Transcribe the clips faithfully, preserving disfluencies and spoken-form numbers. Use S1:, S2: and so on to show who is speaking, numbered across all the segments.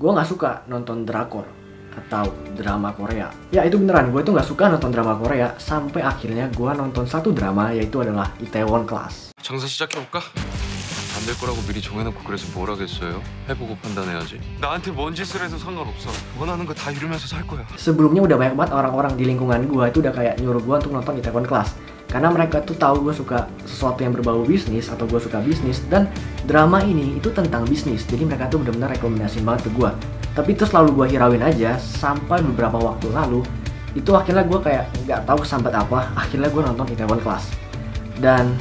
S1: gue nggak suka nonton drakor atau drama Korea. Ya itu beneran, gue tuh nggak suka nonton drama Korea sampai akhirnya gue nonton satu drama, yaitu adalah Itaewon Class.
S2: 장사 시작해볼까? 안 될 거라고 미리 정해놓고 그래서 뭘 하겠어요? 해보고 판단해야지. 나한테 뭔 짓을 해도 상관없어. 원하는 거 다 이루면서 살 거야.
S1: Sebelumnya udah banyak banget orang-orang di lingkungan gue itu udah kayak nyuruh gue untuk nonton Itaewon Class, karena mereka tuh tahu gue suka sesuatu yang berbau bisnis atau gue suka bisnis, dan drama ini itu tentang bisnis. Jadi mereka tuh benar-benar rekomendasiin banget ke gue. Tapi itu selalu gue hirauin aja sampai beberapa waktu lalu. Itu akhirnya gue kayak nggak tahu kesambat apa. Akhirnya gue nonton Itaewon Class dan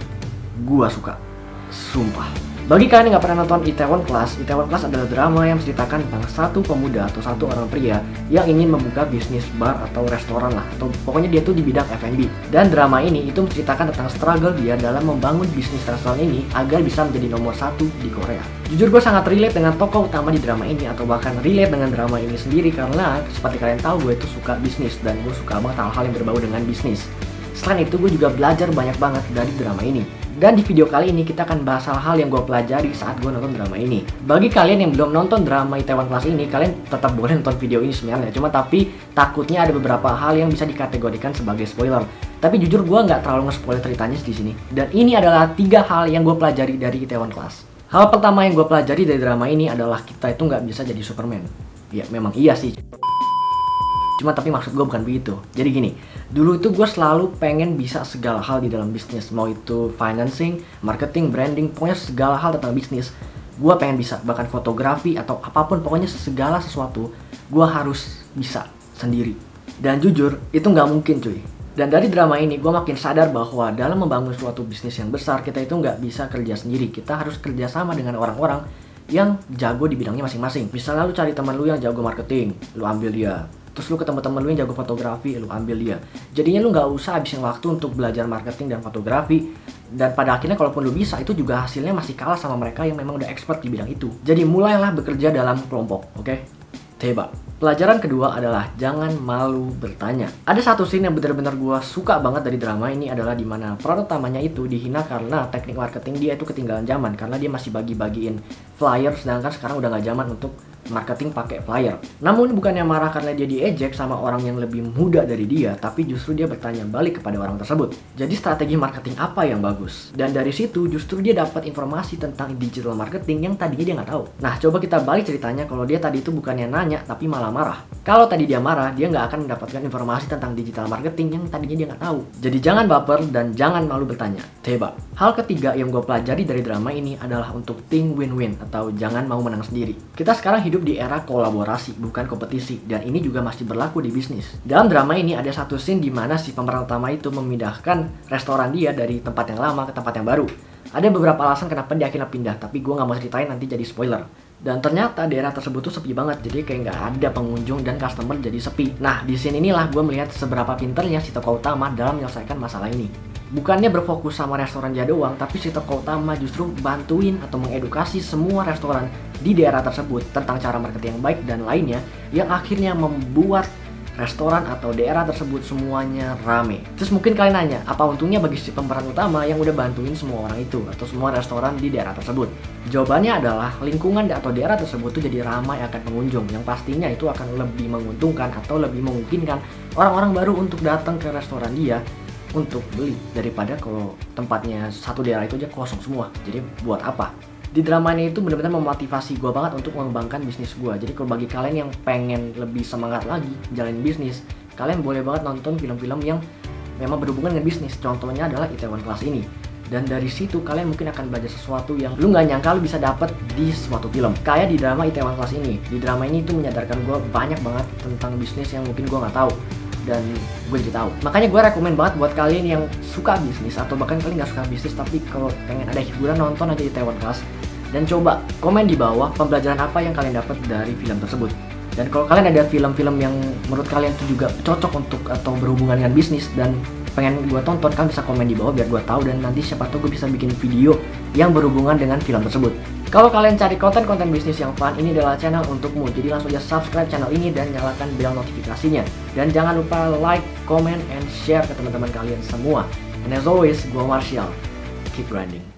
S1: gue suka, sumpah. Bagi kalian yang nggak pernah nonton Itaewon Class, Itaewon Class adalah drama yang menceritakan tentang satu pemuda atau satu orang pria yang ingin membuka bisnis bar atau restoran lah, atau pokoknya dia tuh di bidang F and B. Dan drama ini itu menceritakan tentang struggle dia dalam membangun bisnis restoran ini agar bisa menjadi nomor satu di Korea. Jujur gue sangat relate dengan tokoh utama di drama ini, atau bahkan relate dengan drama ini sendiri, karena seperti kalian tahu gue itu suka bisnis dan gue suka banget hal-hal yang berbau dengan bisnis. Selain itu gue juga belajar banyak banget dari drama ini. Dan di video kali ini kita akan bahas hal-hal yang gue pelajari saat gue nonton drama ini. Bagi kalian yang belum nonton drama Itaewon Class ini, kalian tetap boleh nonton video ini sebenarnya. Cuma tapi takutnya ada beberapa hal yang bisa dikategorikan sebagai spoiler. Tapi jujur gue nggak terlalu nge-spoiler ceritanya di sini. Dan ini adalah tiga hal yang gue pelajari dari Itaewon Class. Hal pertama yang gue pelajari dari drama ini adalah kita itu nggak bisa jadi Superman. Ya memang iya sih. Cuma tapi maksud gue bukan begitu. Jadi gini, dulu itu gue selalu pengen bisa segala hal di dalam bisnis. Mau itu financing, marketing, branding, pokoknya segala hal tentang bisnis gue pengen bisa. Bahkan fotografi atau apapun, pokoknya segala sesuatu gue harus bisa sendiri. Dan jujur, itu nggak mungkin cuy. Dan dari drama ini gue makin sadar bahwa dalam membangun suatu bisnis yang besar, kita itu nggak bisa kerja sendiri. Kita harus kerja sama dengan orang-orang yang jago di bidangnya masing-masing. Misalnya lu cari teman lu yang jago marketing, lu ambil dia. Terus lu ketemu temen lu yang jago fotografi, lu ambil dia. Jadinya lu nggak usah habisin waktu untuk belajar marketing dan fotografi. Dan pada akhirnya kalaupun lu bisa, itu juga hasilnya masih kalah sama mereka yang memang udah expert di bidang itu. Jadi mulailah bekerja dalam kelompok, oke? Okay? Teba. Pelajaran kedua adalah jangan malu bertanya. Ada satu scene yang benar-benar gue suka banget dari drama ini, adalah dimana peran utamanya itu dihina karena teknik marketing dia itu ketinggalan zaman, karena dia masih bagi-bagiin flyer, sedangkan sekarang udah nggak zaman untuk marketing pakai flyer. Namun bukannya marah karena dia diejek sama orang yang lebih muda dari dia, tapi justru dia bertanya balik kepada orang tersebut. Jadi strategi marketing apa yang bagus? Dan dari situ justru dia dapat informasi tentang digital marketing yang tadinya dia nggak tahu. Nah coba kita balik ceritanya, kalau dia tadi itu bukannya nanya tapi malah marah. Kalau tadi dia marah, dia nggak akan mendapatkan informasi tentang digital marketing yang tadinya dia nggak tahu. Jadi jangan baper dan jangan malu bertanya. Teba. Hal ketiga yang gue pelajari dari drama ini adalah untuk think win-win, atau jangan mau menang sendiri. Kita sekarang hidup di era kolaborasi, bukan kompetisi, dan ini juga masih berlaku di bisnis. Dalam drama ini ada satu scene di mana si pemeran utama itu memindahkan restoran dia dari tempat yang lama ke tempat yang baru. Ada beberapa alasan kenapa dia akhirnya pindah, tapi gue nggak mau ceritain, nanti jadi spoiler. Dan ternyata daerah tersebut tuh sepi banget, jadi kayak nggak ada pengunjung dan customer jadi sepi. Nah di scene inilah gue melihat seberapa pinternya si tokoh utama dalam menyelesaikan masalah ini. Bukannya berfokus sama restoran dia doang, tapi si tokoh utama justru bantuin atau mengedukasi semua restoran di daerah tersebut tentang cara marketing yang baik dan lainnya, yang akhirnya membuat restoran atau daerah tersebut semuanya rame. Terus mungkin kalian nanya, apa untungnya bagi si pemeran utama yang udah bantuin semua orang itu atau semua restoran di daerah tersebut? Jawabannya adalah lingkungan atau daerah tersebut tuh jadi ramai akan pengunjung, yang pastinya itu akan lebih menguntungkan atau lebih memungkinkan orang-orang baru untuk datang ke restoran dia untuk beli, daripada kalau tempatnya satu daerah itu aja kosong semua. Jadi buat apa? Di drama ini itu benar-benar memotivasi gue banget untuk mengembangkan bisnis gue. Jadi kalau bagi kalian yang pengen lebih semangat lagi jalanin bisnis, kalian boleh banget nonton film-film yang memang berhubungan dengan bisnis. Contohnya adalah Itaewon Class ini. Dan dari situ kalian mungkin akan belajar sesuatu yang lu nggak nyangka lu bisa dapet di suatu film. Kayak di drama Itaewon Class ini. Di drama ini itu menyadarkan gue banyak banget tentang bisnis yang mungkin gue nggak tahu. Dan gue jadi tahu. Makanya gue rekomen banget buat kalian yang suka bisnis, atau bahkan kalian nggak suka bisnis tapi kalau pengen ada hiburan, nonton aja Itaewon Class. Dan coba komen di bawah pembelajaran apa yang kalian dapat dari film tersebut. Dan kalau kalian ada film-film yang menurut kalian itu juga cocok untuk atau berhubungan dengan bisnis dan pengen gue tonton, kalian bisa komen di bawah biar gue tahu, dan nanti siapa tahu gue bisa bikin video yang berhubungan dengan film tersebut. Kalau kalian cari konten-konten bisnis yang fun, ini adalah channel untukmu. Jadi langsung aja subscribe channel ini dan nyalakan bel notifikasinya. Dan jangan lupa like, comment, and share ke teman-teman kalian semua. And as always, gue Marshall. Keep grinding.